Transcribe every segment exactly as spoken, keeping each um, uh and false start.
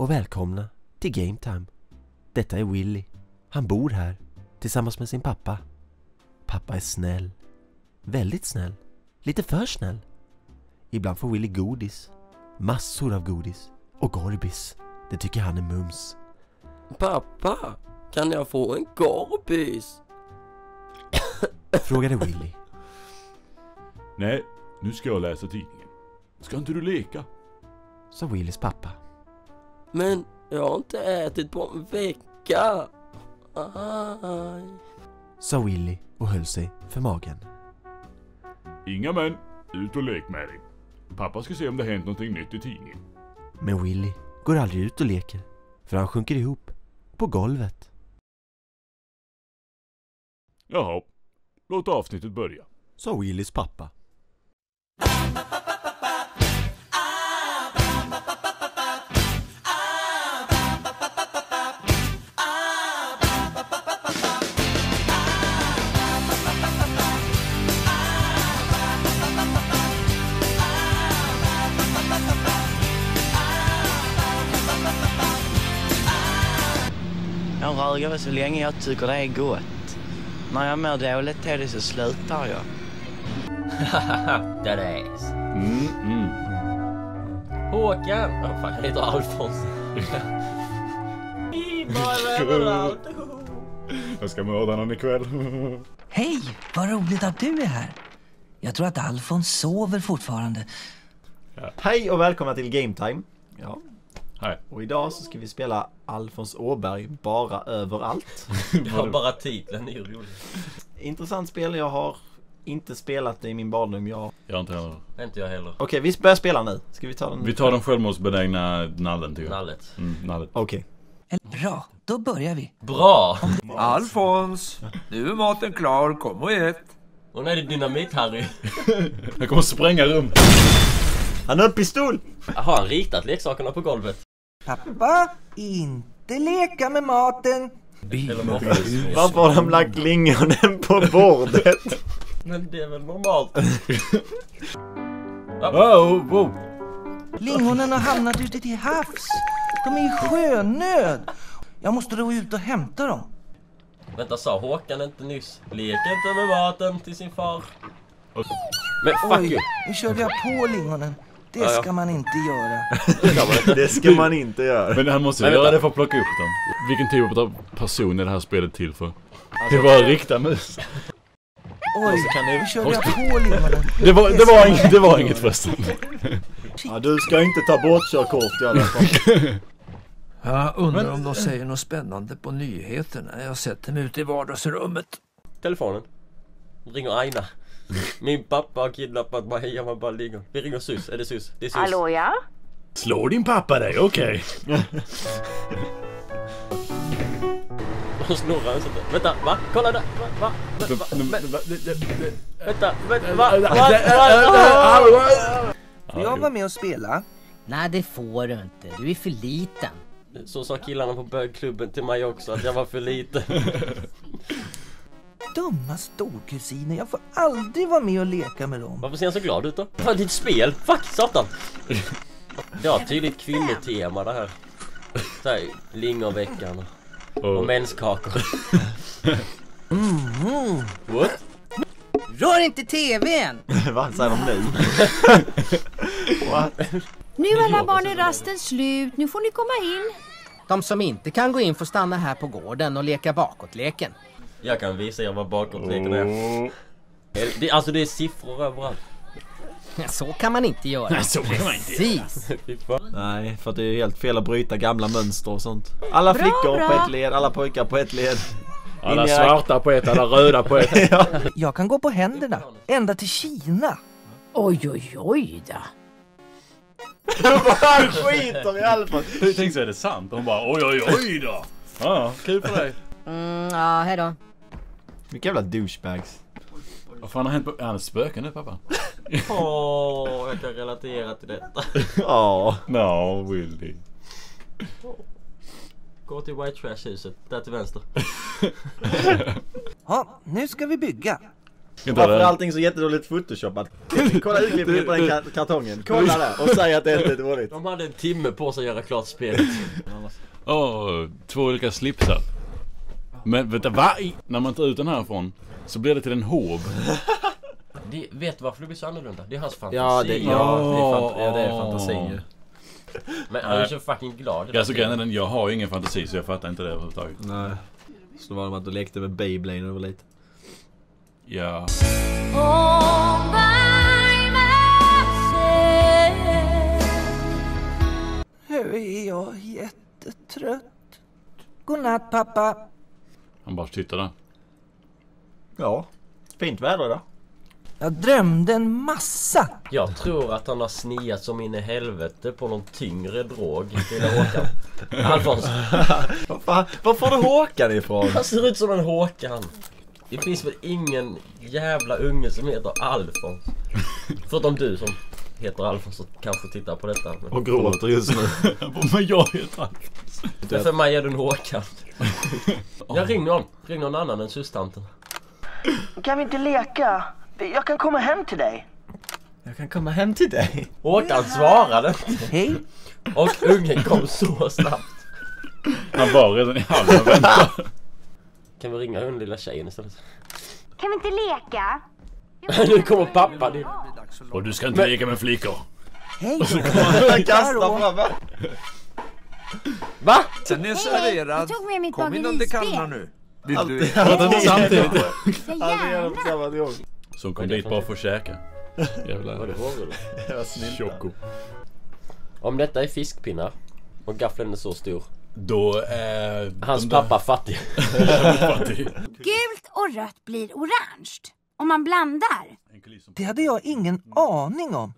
och välkomna till Game Time. Detta är Willy. Han bor här tillsammans med sin pappa. Pappa är snäll. Väldigt snäll. Lite för snäll. Ibland får Willy godis. Massor av godis. Och gorbis. Det tycker han är mums. Pappa, kan jag få en gorbis? Frågade Willy. Nej, nu ska jag läsa tidningen. Ska inte du leka? Sa Willys pappa. Men jag har inte ätit på en vecka. Aj. Sa Willy och höll sig för magen. Inga män, ut och lek med dig. Pappa ska se om det hänt någonting nytt i tidningen. Men Willy går aldrig ut och leker. För han sjunker ihop på golvet. Jaha, låt avsnittet börja. Sa Willys pappa. Jag rögar så länge jag tycker det är gott. När jag mår dåligt till det så slutar jag. That ass. Mm, mm. Håkan. Oh, fan, han heter Alfons. Jag ska mörda någon ikväll. Hej, vad roligt att du är här. Jag tror att Alfons sover fortfarande. Ja. Hej och välkomna till Game Time. Ja. Hej. Och idag så ska vi spela Alfons Åberg bara överallt. Ja, bara titeln är ju rolig. Intressant spel, jag har inte spelat det i min barndom. Jag... Jag har inte heller. Inte jag heller. Okej, okay, vi börjar spela nu. Ska vi ta den? Vi tar den självmordsbenägna nallen tycker jag. Nallet. Mm, nallet. Okej. Okay. Bra, då börjar vi. Bra! Alfons, nu är maten klar, kom och ät. Och nu är det dynamit, Harry. Jag kommer spränga rum. Han har en pistol! Har han ritat leksakerna på golvet? Pappa, inte leka med maten. Varför har de lagt lingonen på bordet? Men det är väl normalt. Wow, wow. Lingonen har hamnat ute till havs. De är i sjönöd. Jag måste då ut och hämta dem. Vänta, sa Håkan inte nyss? Lek inte med maten till sin far. Men fuck Oj, you. nu körde jag på lingonen. Det Ja, ja. ska man inte göra. Det ska man inte göra. Men han måste Men göra vänta. det för att plocka upp dem. Vilken typ av person är det här spelet till för? Det var rikta mus. Oj, nu körde jag på lingonen. Det var, det var, inget, det var inget förresten. Ja, du ska inte ta bort körkort i alla fall. Jag undrar om de säger något spännande på nyheterna. Jag sätter mig ute i vardagsrummet. Telefonen. Ringer Aina. Min pappa har kidnappat mig. Jag var bara ligger. Vi ringer Sus. Är det Sus? Det är Sus. Hallå, ja? Slår din pappa dig? Okej. Och snurrar och sånt. Vänta, va? Kolla där. Va? Va? Va? Va? Vänta, vänta, va? Va? Va? Får jag vara med och spela? Nej, det får du inte. Du är för liten. Så sa killarna på bögklubben till mig också att jag var för liten. Dumma storkusiner, jag får aldrig vara med och leka med dem. Varför ser han så glad ut då? Fan, det är ett spel. Fuck, satan. Det har tydligt kvinnotema det här. Såhär, lingonveckan och, och menskakor. Mm. What? Rör inte tvn! Vad säger de nu? Nu är alla barn i rasten slut. Nu får ni komma in. De som inte kan gå in får stanna här på gården och leka bakåtleken. Jag kan visa er vad bakåtleken är. Det, alltså det är siffror överallt. Så kan man inte göra. Nej, så kan man inte göra. Precis. Nej, för det är helt fel att bryta gamla mönster och sånt. Alla Bra, flickor bra. på ett led, alla pojkar på ett led. Alla In i- svarta på ett, alla röda på ett. Ja. Jag kan gå på händerna, ända till Kina. Oj, oj, oj då. Han skiter i alla fall. Jag tänkte så är det sant. Hon bara oj oj oj då. Ja, kul för dig. Mm, ja, hej då. Vilka jävla douchebags. Vad fan har hänt på... Är han ett spöke nu, pappa? Åh, jag kan relatera till detta. Ja. No, Willy. Gå till White Trash-huset, där till vänster. Ja, nu ska vi bygga. Varför är allting så jättedåligt photoshopat? Kolla utklippningen på den ka- kartongen. Kolla där och säg att det inte är dåligt. De hade en timme på sig att göra klart spelet. Åh, oh, två olika slipsar. Men vänta, va? När man tar ut den härifrån så blir det till en hov. Det, vet du varför det blir så annorlunda? Det är hans fantasi. Ja, det, ja, det, är, fant- ja, det är fantasi ju. Men han är så fucking glad. Ja, så grejen är den, jag har ju ingen fantasi så jag fattar inte det överhuvudtaget. Nej. Så var det att du lekte med Beyblade när du var lite. Ja. Nu är jag jättetrött. Godnatt, pappa. Han bara tittar där. Ja, fint väder då. Jag drömde en massa. Jag tror att han har sniat som in i helvete på någon tyngre drog. Lilla Håkan. Alfons. Vad fan, var får du Håkan ifrån? Han ser ut som en Håkan. Det finns väl ingen jävla unge som heter Alfons. Förutom du som heter Alfons och kanske tittar på detta. Men... Och gråter just nu. Men jag heter Alfons. Men för mig är du en Håkan. Jag ringer någon. Ring någon annan än systanten. Kan vi inte leka? Jag kan komma hem till dig. Jag kan komma hem till dig. Håkan svarade. Hej. Och ungen kom så snabbt. Han var redan i halva vänta. Kan vi ringa den lilla tjejen istället? Kan vi inte leka? Nu kommer pappa. Det... Och du ska inte leka med flickor. Hej. Jag kastar fram. Va? Den är serverad. Jag tog med mitt Kom innan det kallnar bagerispel. nu. Vill du? Alltid samtidigt. Så Alltid gärna. på samma gång. Som kom dit bara för att käka. Vad Jävlar. det var det? Det var snyggt. Choco. Om detta är fiskpinnar och gaffeln är så stor. Då är... Hans pappa fattig. Gult och rött blir orange. Om man blandar. Det hade jag ingen aning om.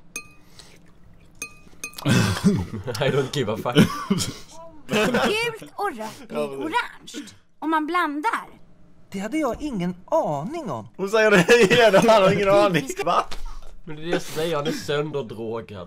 I don't give a fuck. Gult och rött blir orange. Om man blandar. Det hade jag ingen aning om. Hon säger det igen, han har ingen aning. Va? Men det är det jag säger, han är sönderdrogad.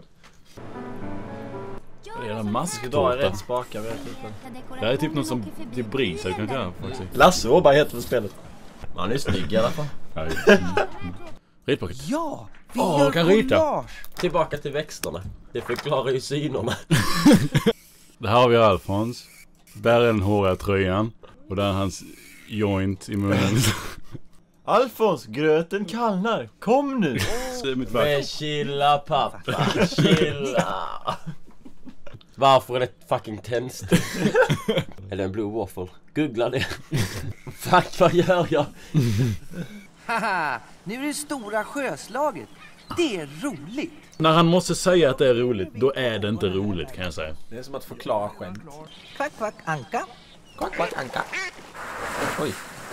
Det är en masktårta. Idag är rätt spaka vid ett tillfälle. Det här är typ något som typ bris jag kan inte göra faktiskt. Lasse Åberg heter för spelet. Han är snygg i alla fall. Mm. Mm. Ritpaket. Ja, vi Åh, gör kan rita. collage. Tillbaka till växterna. Det förklarar ju synerna. Det här har vi Alfons. Där är den håriga tröjan. Och där är hans joint i munnen. Alfons, gröten kallnar. Kom nu. Det är mitt verk. Men chilla pappa, chilla. Varför är det ett fucking tändstick? Eller en blue waffle. Googla det. Fuck, vad gör jag? Haha, nu är det stora sjöslaget. Det är roligt. När han måste säga att det är roligt, då är det inte roligt kan jag säga. Det är som att förklara skämt. Kvack, kvack, anka. Kvack, kvack, anka. Oj.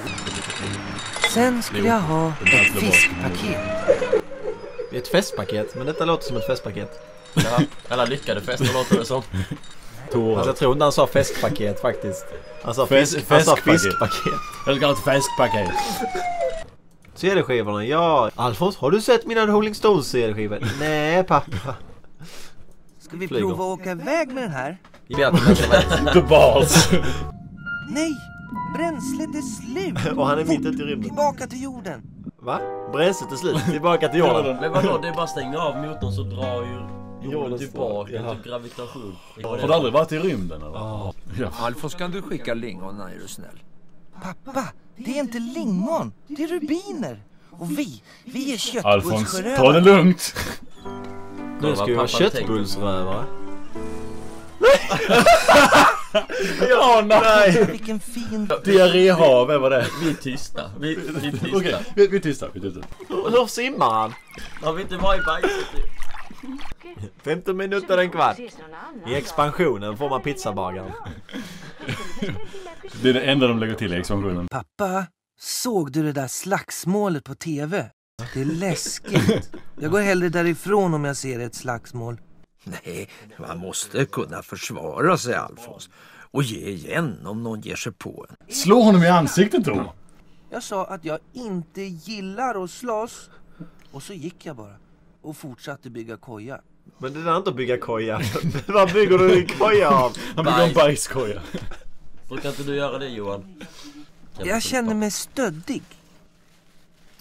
Sen skulle jag ha ett fiskpaket. Det är ett festpaket, men detta låter som ett festpaket. Ja, alla lyckade fester låter det som. Alltså, jag tror inte han sa festpaket faktiskt. Han sa Fest- fisk, han sa fiskpaket. fiskpaket. Jag ska ha ett festpaket. C D-skivorna, ja. Alfons, har du sett mina Rolling Stones C D-skivor? Nej, pappa. Ska vi Flyger. prova att åka iväg med den här? The balls. Nej, bränslet är slut. Och han är mitt ute i rymden. Tillbaka till jorden. Va? Bränslet är slut. Tillbaka till jorden. Men vadå, det är bara att stänga av motorn så drar ju jorden Jorden tillbaka ja. till gravitation. Har du aldrig varit i rymden eller? Oh. Ja. Alfons, kan du skicka lingon, är du snäll? Pappa, det är inte lingon. Det är rubiner. Och vi, vi är Alfons, ta det köttbullsjörövare. lugnt. Nu ska vi vara Pappa köttbullsrövare. Åh nej! Vilken fin... Diarréhav, vad det? Vi är tysta. Vi, vi är tysta. Okej, vi, vi är tysta, vi är tysta. Hur simmar han? Har vi inte varit i bajset? femton minuter en kvart. I expansionen får man pizzabagaren. Det är det enda de lägger till i expansionen. Pappa, såg du det där slagsmålet på tv? Det är läskigt. Jag går hellre därifrån om jag ser ett slagsmål. Nej, man måste kunna försvara sig, Alfons. Och ge igen om någon ger sig på en. Slå honom i ansiktet då. Jag sa att jag inte gillar att slåss. Och så gick jag bara. Och fortsatte bygga koja. Men det är inte att bygga koja. Vad bygger du en koja av? Han bygger en bajskoja. Brukar inte du göra det, Johan? Jag känner mig stöddig.